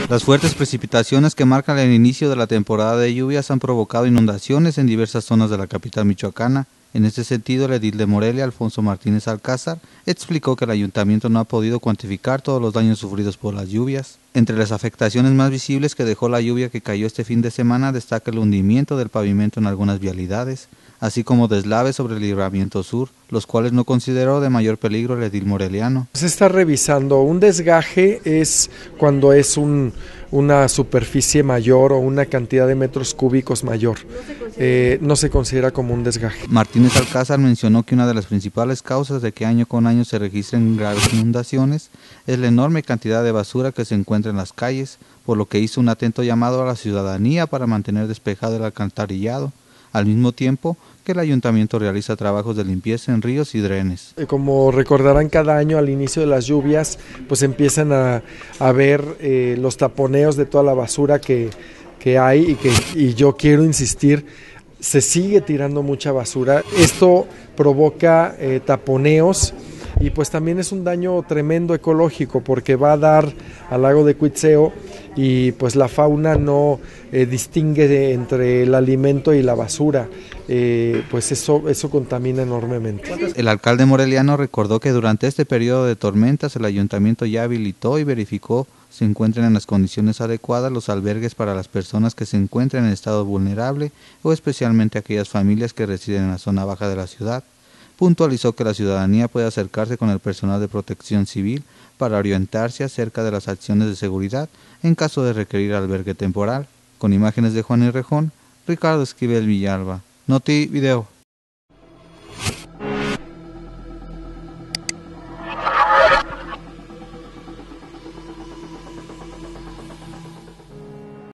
Las fuertes precipitaciones que marcan el inicio de la temporada de lluvias han provocado inundaciones en diversas zonas de la capital michoacana. En este sentido, el edil de Morelia, Alfonso Martínez Alcázar, explicó que el ayuntamiento no ha podido cuantificar todos los daños sufridos por las lluvias. Entre las afectaciones más visibles que dejó la lluvia que cayó este fin de semana destaca el hundimiento del pavimento en algunas vialidades, así como deslaves sobre el libramiento sur, los cuales no consideró de mayor peligro el edil moreliano. Se está revisando, un desgaje es cuando es una superficie mayor o una cantidad de metros cúbicos mayor, no se considera como un desgaje. Martínez Alcázar mencionó que una de las principales causas de que año con año se registren graves inundaciones es la enorme cantidad de basura que se encuentra en las calles, por lo que hizo un atento llamado a la ciudadanía para mantener despejado el alcantarillado, al mismo tiempo que el ayuntamiento realiza trabajos de limpieza en ríos y drenes. Como recordarán, cada año al inicio de las lluvias pues empiezan a ver los taponeos de toda la basura que hay y yo quiero insistir, se sigue tirando mucha basura. Esto provoca taponeos y pues también es un daño tremendo ecológico porque va a dar al lago de Cuitzeo y pues la fauna no distingue entre el alimento y la basura, pues eso contamina enormemente. El alcalde moreliano recordó que durante este periodo de tormentas el ayuntamiento ya habilitó y verificó se encuentren en las condiciones adecuadas los albergues para las personas que se encuentran en estado vulnerable o especialmente aquellas familias que residen en la zona baja de la ciudad. Puntualizó que la ciudadanía puede acercarse con el personal de protección civil para orientarse acerca de las acciones de seguridad en caso de requerir albergue temporal. Con imágenes de Juan Irrejón, Ricardo Esquivel Villalba, Noti Video.